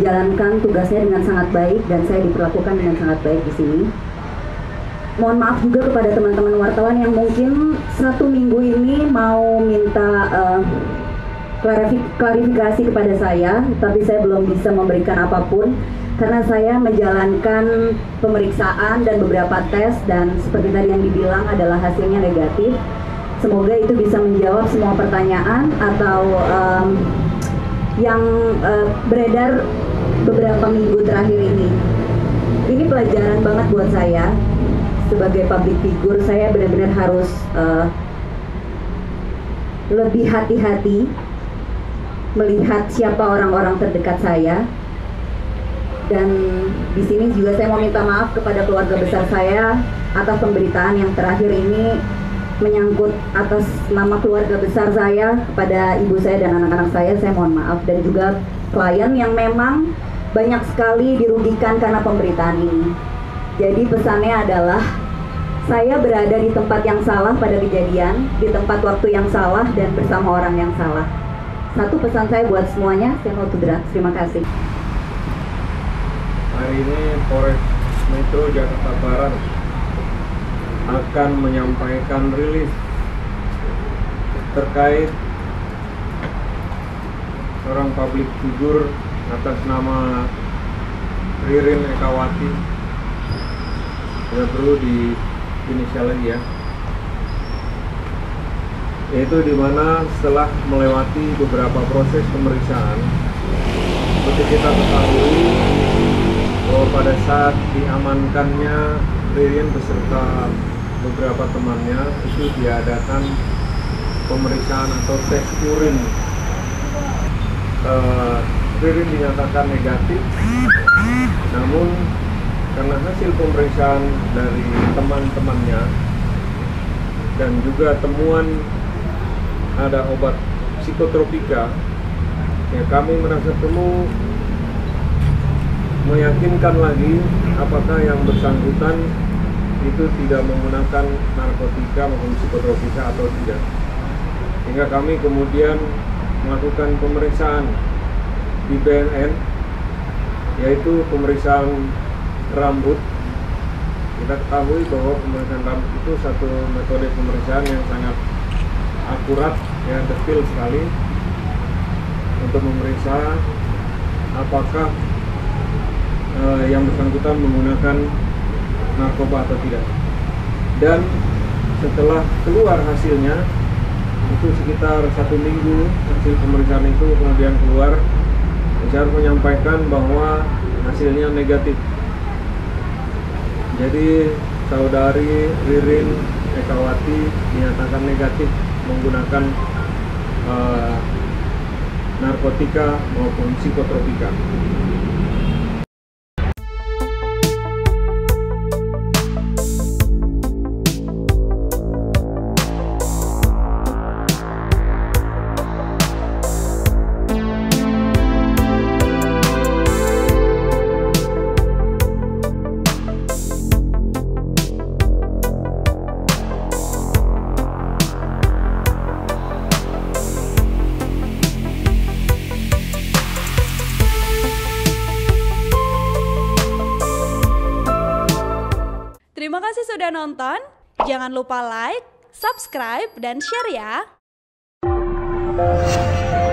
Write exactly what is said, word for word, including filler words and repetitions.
menjalankan tugasnya dengan sangat baik dan saya diperlakukan dengan sangat baik di sini. Mohon maaf juga kepada teman-teman wartawan yang mungkin satu minggu ini mau minta uh, klarifikasi kepada saya, tapi saya belum bisa memberikan apapun karena saya menjalankan pemeriksaan dan beberapa tes dan seperti tadi yang dibilang adalah hasilnya negatif. Semoga itu bisa menjawab semua pertanyaan atau um, yang uh, beredar beberapa minggu terakhir ini. Ini pelajaran banget buat saya sebagai public figure. Saya benar-benar harus uh, lebih hati-hati melihat siapa orang-orang terdekat saya. Dan di sini juga saya mau minta maaf kepada keluarga besar saya atas pemberitaan yang terakhir ini menyangkut atas nama keluarga besar saya kepada ibu saya dan anak-anak saya. Saya mohon maaf, dan juga klien yang memang banyak sekali dirugikan karena pemberitaan ini. Jadi pesannya adalah saya berada di tempat yang salah pada kejadian, di tempat waktu yang salah dan bersama orang yang salah. Satu pesan saya buat semuanya, saya mau tudra. Terima kasih. Hari ini Polres Metro Jakarta Barat akan menyampaikan rilis terkait seorang public figure atas nama Ririn Ekawati. Tidak perlu di inisial lagi ya, yaitu dimana setelah melewati beberapa proses pemeriksaan, seperti kita ketahui bahwa pada saat diamankannya Ririn beserta beberapa temannya itu diadakan pemeriksaan atau tes urin. uh, Ririn dinyatakan negatif, namun karena hasil pemeriksaan dari teman-temannya dan juga temuan ada obat psikotropika, ya kami merasa perlu meyakinkan lagi apakah yang bersangkutan itu tidak menggunakan narkotika maupun psikotropika atau tidak. Sehingga kami kemudian melakukan pemeriksaan di B N N, yaitu pemeriksaan rambut. Kita ketahui bahwa pemeriksaan rambut itu satu metode pemeriksaan yang sangat akurat, ya, detail sekali untuk memeriksa apakah eh, yang bersangkutan menggunakan narkoba atau tidak. Dan setelah keluar hasilnya, itu sekitar satu minggu hasil pemeriksaan itu kemudian keluar, saya harus menyampaikan bahwa hasilnya negatif. Jadi saudari Ririn Ekawati dinyatakan negatif menggunakan uh, narkotika maupun psikotropika. Terima kasih sudah nonton. Jangan lupa like, subscribe, dan share ya.